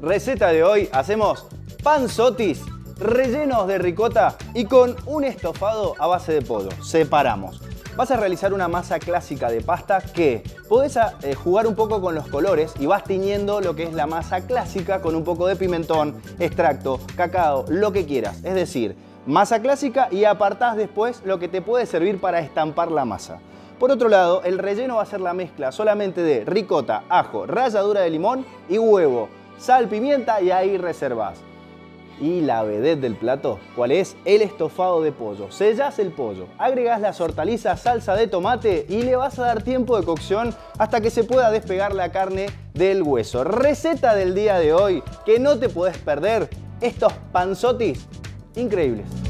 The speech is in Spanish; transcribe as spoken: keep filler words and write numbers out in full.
Receta de hoy, hacemos panzotis rellenos de ricota y con un estofado a base de pollo. Separamos. Vas a realizar una masa clásica de pasta que podés eh, jugar un poco con los colores y vas tiñendo lo que es la masa clásica con un poco de pimentón, extracto, cacao, lo que quieras. Es decir, masa clásica y apartás después lo que te puede servir para estampar la masa. Por otro lado, el relleno va a ser la mezcla solamente de ricota, ajo, ralladura de limón y huevo, sal, pimienta y ahí reservás. Y la vedette del plato, ¿cuál es? El estofado de pollo. Sellás el pollo, agregás las hortalizas, salsa de tomate y le vas a dar tiempo de cocción hasta que se pueda despegar la carne del hueso. Receta del día de hoy que no te podés perder, estos panzotis increíbles.